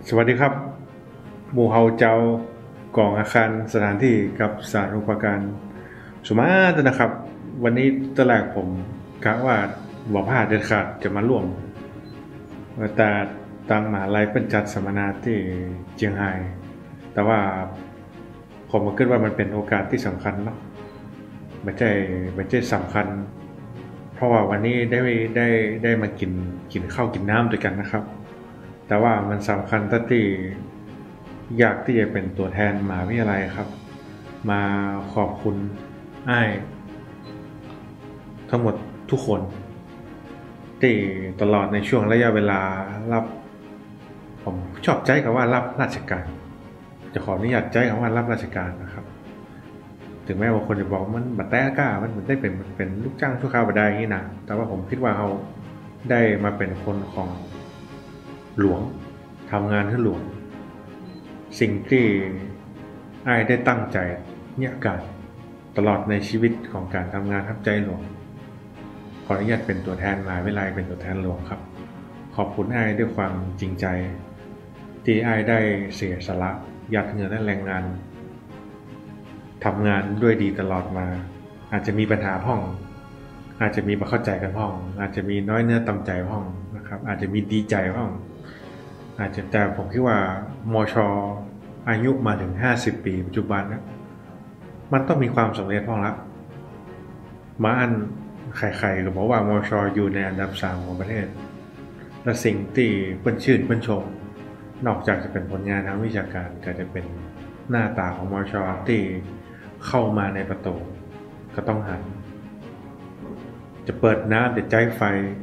สวัสดีครับหมู่เฮาเจ้ากองอาคารสถานที่กับสาธารณูปการสุมาตรนะครับวันนี้ตอนแรกผมกะว่าบ่พลาดเด็ดขาดจะมาร่วมแต่ตังมหาลัยเป็นจัดสัมมนาที่เจียงไฮ้แต่ว่าผมก็คิดว่ามันเป็นโอกาสที่สำคัญเนาะไม่ใช่สำคัญเพราะว่าวันนี้ได้มากินข้าวกินน้ำด้วยกันนะครับแต่ว่ามันสำคัญที่อยากที่จะเป็นตัวแทนมหาวิทยาลัยครับมาขอบคุณอ้ายทั้งหมดทุกคนที่ตลอดในช่วงระยะเวลารับผมชอบใจคำว่ารับราชการจะขออนุญาตใจคำว่ารับราชการนะครับถึงแม้ว่าคนจะบอกมันบัดแต่กล้ามันได้เป็นลูกจ้างชั่วคราวบัดได้อย่างนี้นะแต่ว่าผมคิดว่าเขาได้มาเป็นคนของหลวงทำงานให้หลวงสิ่งที่อ้ายได้ตั้งใจเนี่ยการตลอดในชีวิตของการทำงานทับใจหลวงขออนุญาตเป็นตัวแทนมหาวิทยาลัยเป็นตัวแทนหลวงครับขอบคุณอ้ายด้วยความจริงใจที่อ้ายได้เสียสละยัดเงินและแรงงานทำงานด้วยดีตลอดมาอาจจะมีปัญหาพ่องอาจจะมีไม่เข้าใจกันพ่องอาจจะมีน้อยเนื้อต่ำใจพ่องนะครับอาจจะมีดีใจพ่องอาจจะแต่ผมคิดว่ามช.อายุมาถึง50 ปีปัจจุบันนะมันต้องมีความสำเร็จพ่องละมาอันใครๆก็บอกว่ามช.อยู่ในอันดับ3ของประเทศและสิ่งที่เปิ้นชื่นเปิ้นชมนอกจากจะเป็นผลงานทางวิชาการก็จะเป็นหน้าตาของมช.ที่เข้ามาในประตูก็ต้องหันจะเปิดน้ำจะใจไฟ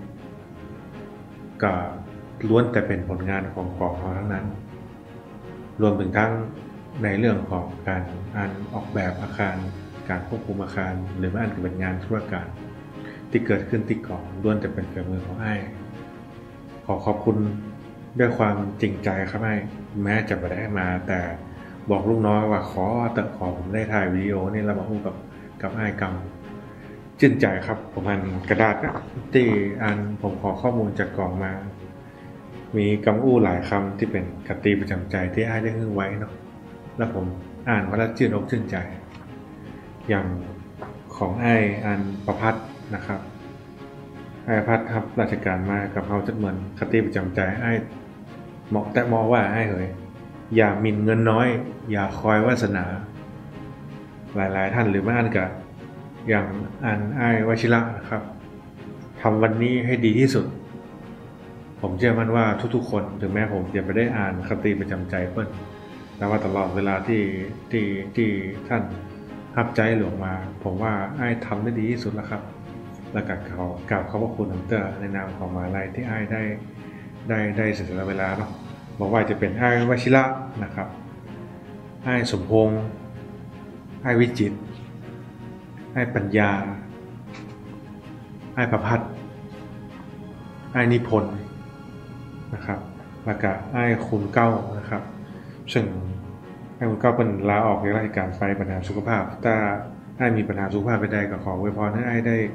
ก็ล้วนแต่เป็นผลงานของกองทั้งนั้นรวมถึงทั้งในเรื่องของการออกแบบอาคารการควบคุมอาคารหรือว่าอันเป็นงานธุรการที่เกิดขึ้นที่กองล้วนแต่เป็นฝีมือของอ้ายขอขอบคุณด้วยความจริงใจครับอ้ายแม้จะไม่ได้มาแต่บอกลูกน้อยว่าขอผมได้ถ่ายวิดีโอนี่แล้วมาพูดกับอ้ายกำชื่นใจครับผมอ่านกระดาษที่ผมขอข้อมูลจากกองมามีคำอู้หลายคำที่เป็นคติประจำใจที่อ้ายได้ฮึ่งไว้เนาะแล้วผมอ่านมาแล้วชื่นอกชื่นใจอย่างของอ้ายประพัฒน์นะครับอ้ายประพัฒน์ครับราชการมากับเขาจัดเหมือนคติประจำใจอ้ายเหมาะแต่มองว่าอ้ายอย่าหมิ่นเงินน้อยอย่าคอยวาสนาหลายๆท่านหรือไม่อ่านกับอย่างอ้ายวชิระนะครับทำวันนี้ให้ดีที่สุดผมเชื่อมั่นว่าทุกๆคนถึงแม้ผมจะไม่ได้อ่านคติประจำใจเปิ้ลแต่ว่าตลอดเวลาที่ท่านหับใจหลวงมาผมว่าอ้ายทำได้ดีที่สุดแล้วครับและกล่าวขอบพระคุณเตอร์ในนามของมหาลัยที่อ้ายได้เสียสละเวลาเนาะบอกว่าจะเป็นอ้ายวชิระนะครับอ้ายสมพงษ์อ้ายวิจิตรอ้ายปัญญาอ้ายประพัฒน์อ้ายนิพนธ์นะครับแล้วก็อ้ายคุณเก้านะครับซึ่งอ้ายคุณเก้าเป็นลาออกจากราชการไปปัญหาสุขภาพถ้าอ้ายมีปัญหาสุขภาพไปได้ก็ขออวยพรให้อ้ายได้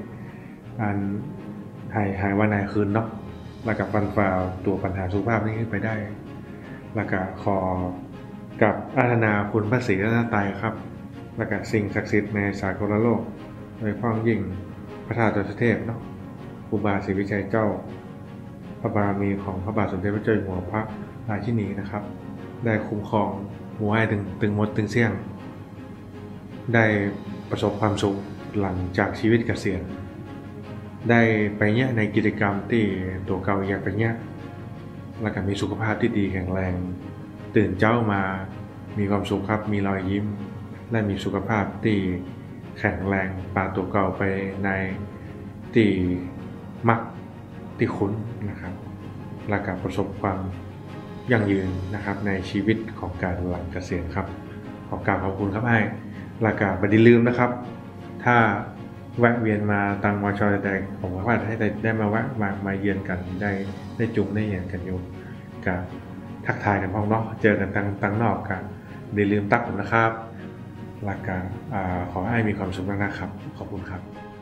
หายวันหายคืนเนาะแล้วก็ฟันฝ่าตัวปัญหาสุขภาพนี้ไปได้แล้วก็ขอกับอาราธนาคุณพระศรีรัตนตรัยครับและก็สิ่งศักดิ์สิทธิ์ในสากลโลกโดยเฉพาะยิ่งพระธาตุดอยสุเทพเนาะครูบาศรีวิชัยเจ้าพระบารมีของพระบาทสมเด็จพระเจ้าอยู่หัวพระราชินีนะครับได้คุ้มครองหมู่ให้ถึงหมดถึงเสี่ยงได้ประสบความสุขหลังจากชีวิตเกษียณได้ไปเนี่ยในกิจกรรมที่ตัวเก่าอยากไปเนี่ยและก็มีสุขภาพที่ดีแข็งแรงตื่นเช้ามามีความสุขครับมีรอยยิ้มและมีสุขภาพที่แข็งแรงปาตัวเก่าไปในที่มักที่คุ้นนะครับและก็ประสบความยั่งยืนนะครับในชีวิตของการหลังเกษียณครับขอบคุณครับไอ้และก็ไม่ได้ลืมนะครับถ้าแวะเวียนมาตังมช.ใดผมว่าให้ได้มาแวะมาเยือนกันได้จุ่มได้เยือนกันอยู่กับทักทายกันพ้องเนาะเจอกันตังนอกกันอย่าลืมตักผมนะครับและก็ขอให้มีความสุขมากๆครับขอบคุณครับ